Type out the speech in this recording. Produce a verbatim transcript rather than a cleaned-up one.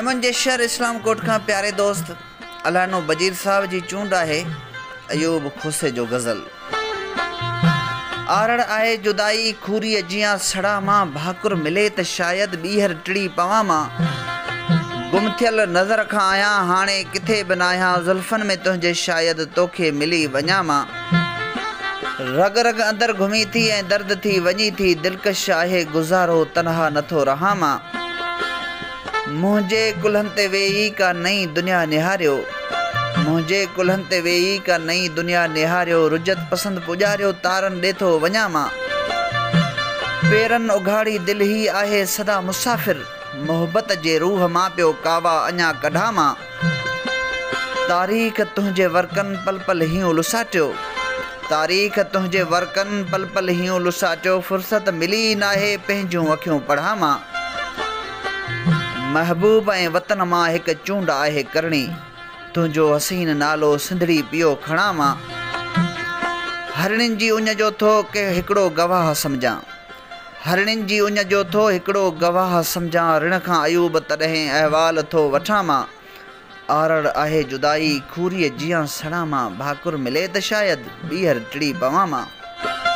मुंहिंजे शहर इस्लाम कोट का प्यारे दोस्त अलानो बजीर साहब जी चूंड है अयूब खुसे जो गज़ल। आरड़ आहे जुदाई खूरी जियां सड़ा मां भाकुर मिले त शायद ॿीहर टिड़ी पवां मां। गुम थियल नज़र खां आहियां हाणे किथे बि न आहियां ज़ुल्फ़नि में तुंहिंजे शायद तोखे मिली वञा मां। रग रग अंदर घुमी थी ऐं दर्द थी वञी थी दिलकश आहे गुज़ारो तनहा नथो रहां मां। मुझे कुल्हनि ते वेही का नई दुनिया निहारियो मुझे कुल्हनि ते वेही का नई दुनिया निहारियो रुजत पसंद पुॼारियो तारन ॾेथो वञा मां। पेरन उघाड़ी दिल ही आहे सदा मुसाफ़िर मोहब्बत जे रूह मां पियो कावा अञा कढा मां। तारीख़ तुंहिंजे वर्कन पल पल हियूं लुसाटियो तारीख़ तुंहिंजे वर्कन पल पल हियूं लुसाटियो फुर्सत मिली नाहे पंहिंजूं अखियूं पढ़ा मां। महबूब ऐं वतन मां हिक चूंड आहे करणी तुंहिंजो हसीन नालो सिंधड़ी पियो खणा मां। हरणिन जी उञ जो थो के हिकिड़ो गवाह सम्झां हरणिन जी उञ जो थो हिकिड़ो गवाह सम्झां ऋण खां अयूब तॾहिं अहवाल थो वठां मां। आरड़ आहे जुदाई खूरीअ जियां सड़ा मां भाकुर मिले त शायद ॿीहर टिड़ी पवां मां।